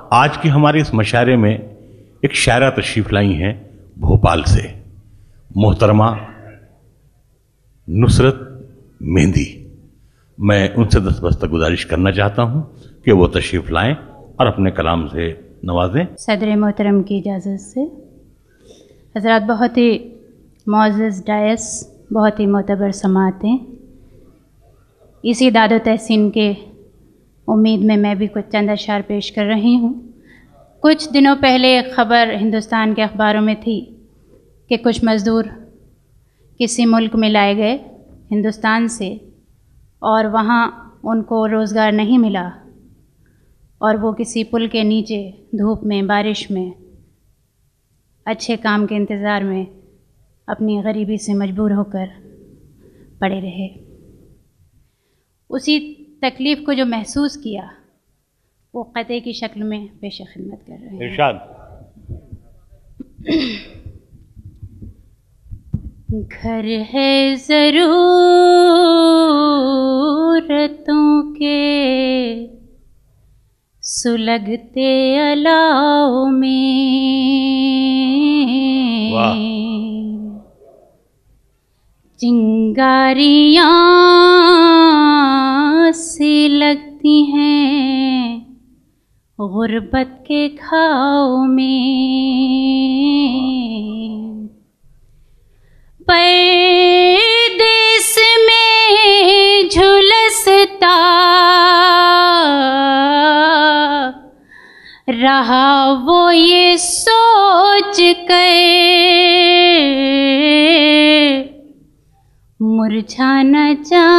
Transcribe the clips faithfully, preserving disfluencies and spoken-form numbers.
आज की हमारे इस मशारे में एक शायरा तशरीफ लाई हैं भोपाल से, मोहतरमा नुसरत मेहंदी। मैं उनसे दस्तबस्त गुजारिश करना चाहता हूं कि वो तशरीफ लाएं और अपने कलाम से नवाजें। सदर मोहतरम की इजाज़त से हज़रात, बहुत ही मुअज़्ज़ज़ डायस, बहुत ही मोतबर समातें, इसी दाद व तहसीन के उम्मीद में मैं भी कुछ चंद अशार पेश कर रही हूँ। कुछ दिनों पहले एक ख़बर हिंदुस्तान के अखबारों में थी कि कुछ मज़दूर किसी मुल्क में लाए गए हिंदुस्तान से और वहाँ उनको रोज़गार नहीं मिला और वो किसी पुल के नीचे धूप में, बारिश में, अच्छे काम के इंतज़ार में अपनी गरीबी से मजबूर होकर पड़े रहे। उसी तकलीफ़ को जो महसूस किया वो क़ते की शक्ल में पेश खिदमत कर रहे हैं। इरशाद। घर है ज़रूरतों के सुलगते अलाव में, चिंगारियाँ सी लगती हैं गुर्बत के घाव में, परदेस में झुलसता रहा वो ये सोच कर मुरझा न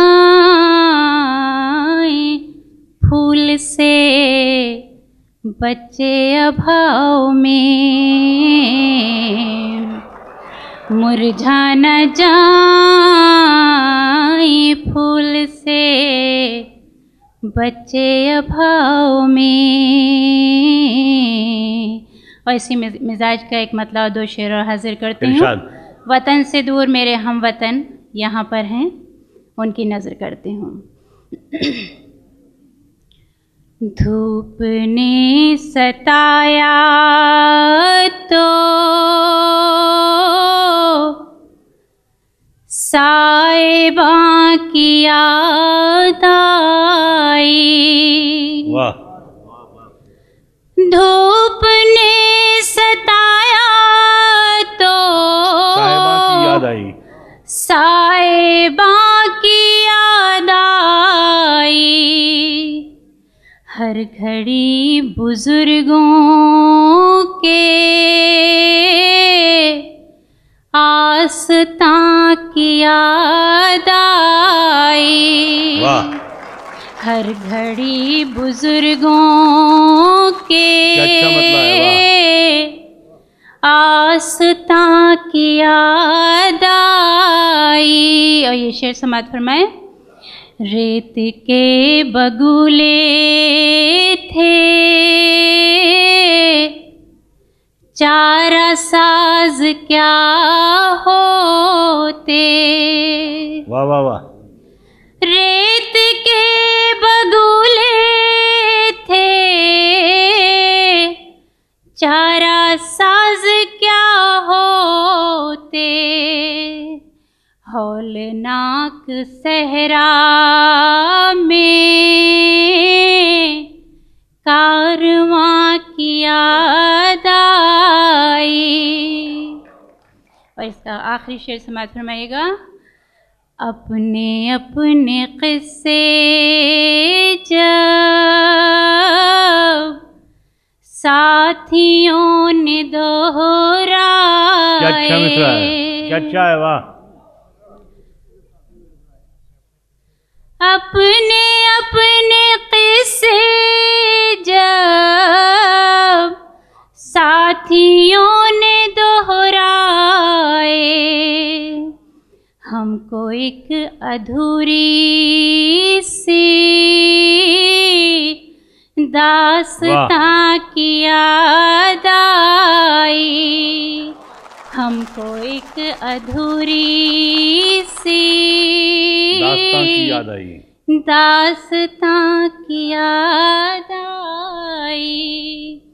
जाए फूल से बच्चे अभाव में, मुरझा न जाए फूल से बच्चे अभाव में। और इसी मिजाज का एक मतलब दो शेर और हाजिर करती हूँ। वतन से दूर मेरे हम वतन यहाँ पर हैं, उनकी नज़र करती हूँ। धूप ने सताया तो साहिबा की याद आई, वाह। धूप ने सताया तो साहिबा की याद आई, साहिबा की याद आई, हर घड़ी बुजुर्गों के आस्तां की याद आई, वाह। हर घड़ी बुजुर्गों के अच्छा मतलब है, आस्तां की याद आई। और ये शेर समात फरमाए। रेत के बगुले थे चारा साज क्या होते, वाह वाह वाह। रेत के बगुले थे चारा साज क्या होते, हौलनाक सहरा में कारवां की याद आई। और इसका आखिरी शेर समाज फरमाइएगा। अपने अपने किस्से जब साथियों ने दोहराए, क्या अच्छा मिसरा है, क्या अच्छा है, वाह। अपने अपने किस्से जब साथियों ने दोहराए, हमको एक अधूरी सी दास्तां की याद आई, हमको एक अधूरी सी दास्तां की याद आई, दास्तां की याद आई।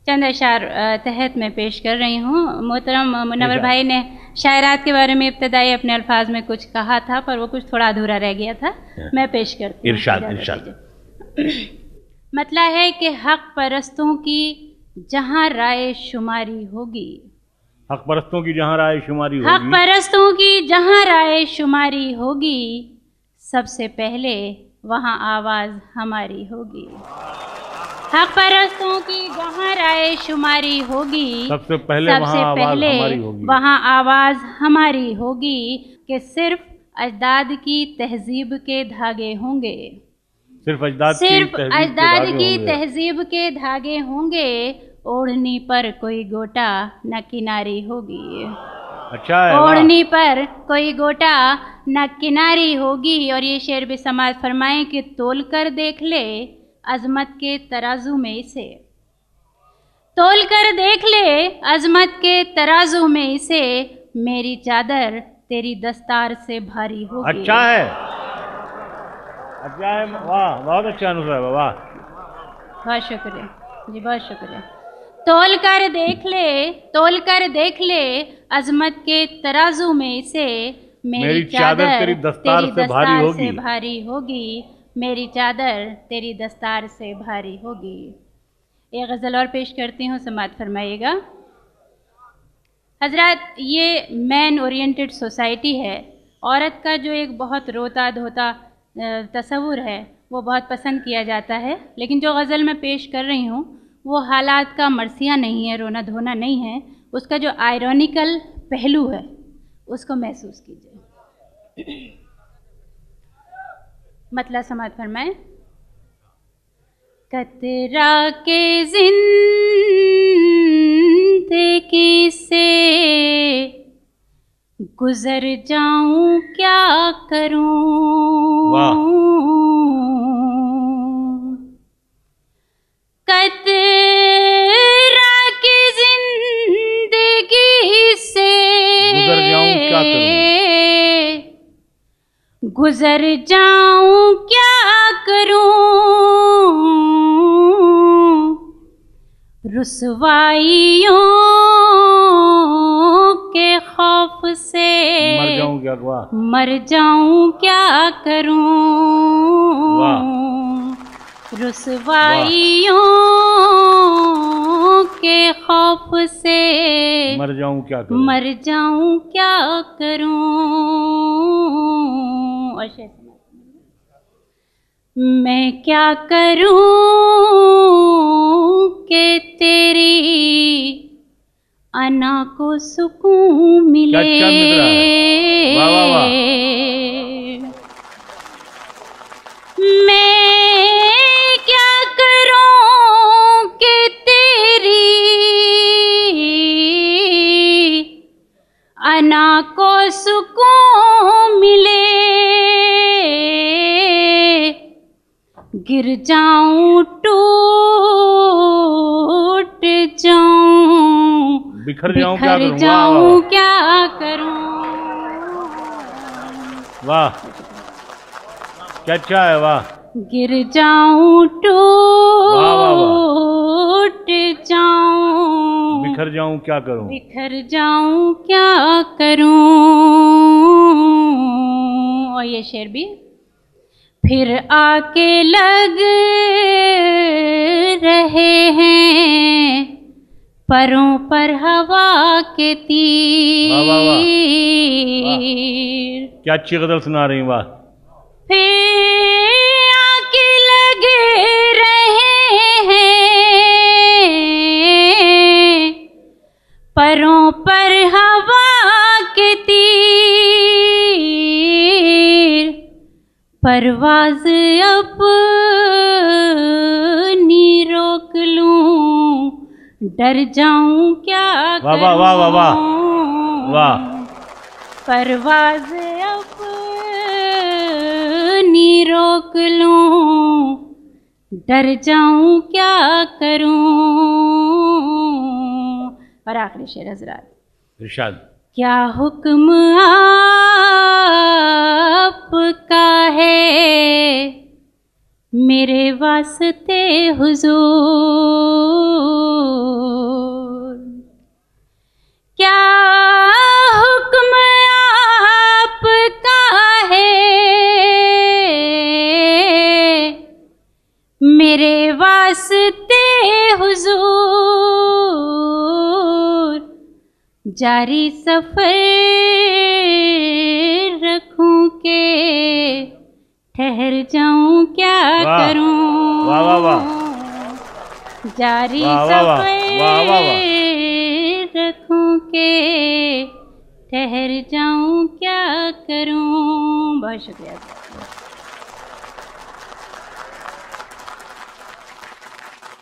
चंद अशार तहत मैं पेश कर रही हूँ। मोहतरम मुनव्वर भाई ने शायरात के बारे में इब्तदाई अपने अल्फाज में कुछ कहा था, पर वो कुछ थोड़ा अधूरा रह गया था, मैं पेश करती हूँ। इरशाद इरशाद। मतला है कि हक परस्तों की जहाँ राय शुमारी होगी, हक परस्तों की जहाँ राय शुमारी होगी, हक परस्तों की जहाँ राय शुमारी होगी, सबसे पहले वहाँ आवाज़ हमारी होगी। हक परस्तों की जहाँ राय शुमारी होगी, सबसे पहले सबसे वहाँ पहले आवाज हमारी होगी, वहाँ आवाज़ हमारी होगी कि सिर्फ अजदाद की तहजीब के धागे होंगे, सिर्फ अजदाद सिर्फ की अजदाद की तहजीब तहजीब के धागे होंगे, ओढ़नी पर कोई गोटा न किनारी होगी। अच्छा है, ओढ़नी पर कोई गोटा न किनारी होगी। और ये शेर भी समाज फरमाएं कि तोल कर देख ले अजमत के तराजू में इसे, तोल कर देख ले अजमत के तराजू में इसे, मेरी चादर तेरी दस्तार से भारी होगी। अच्छा है, अच्छा है, वाह, बहुत अच्छा अनुसार है, वाह, बहुत शुक्रिया जी, बहुत शुक्रिया। तोल कर देख ले, तोल कर देख ले अजमत के तराजू में इसे, मेरी, मेरी चादर तेरी दस्तार, तेरी से, दस्तार भारी होगी। से भारी होगी, मेरी चादर तेरी दस्तार से भारी होगी। एक गज़ल और पेश करती हूँ, समात फरमाइएगा। हजरत, ये मैन ओरिएंटेड सोसाइटी है। औरत का जो एक बहुत रोता धोता तस्वुर है वो बहुत पसंद किया जाता है, लेकिन जो गज़ल मैं पेश कर रही हूँ वो हालात का मरसिया नहीं है, रोना धोना नहीं है, उसका जो आयरॉनिकल पहलू है उसको महसूस कीजिए। मतलब समात फरमाए। कतरा के जिंदगी से गुजर जाऊं क्या करूं, कतरा की जिंदगी से गुजर जाऊं क्या करूं, गुजर जाऊं क्या करूं, रुसवाइयों के खौफ से मर जाऊं क्या, मर जाऊं क्या करूं, रुसवाइयों के खौफ से मर जाऊं क्या करूं, मर जाऊं क्या करूं। और मैं क्या करूं कि तेरी अना को सुकून मिले, वाह वाह वाह। मैं क्या करूं कि तेरी अना को सुकून मिले, गिर जाऊं टूट जाऊं बिखर जाऊं क्या करूं, जाऊं क्या करूं। वाह, क्या अच्छा है, वाह। गिर जाऊं टूट जाऊं बिखर जाऊं क्या करूं, बिखर जाऊं क्या करूं। और ये शेर भी। फिर आके लग रहे हैं परों पर हवा के तीर, वाह वाह वाह, क्या अच्छी गज़ल सुना रही, वाह। फिर आके लग रहे हैं परों पर हवा के तीर, परवाज़ अपनी रोक लूं, डर जाऊं क्या वाह वाह वाह वाह वाह वाह। परवाज़ अपनी रोक लूं, डर जाऊं क्या करूं। और आखिरी शेर हजरात। इरशाद। क्या हुक्म आपका है मेरे वास्ते हुजूर, वास्ते हुजूर जारी सफर रखूं के ठहर जाऊं क्या करूं। वाह वाह वाह जारी वाह, वाह, सफर वाह, वाह, वाह। रखूं के ठहर जाऊं क्या करूं। बहुत शुक्रिया।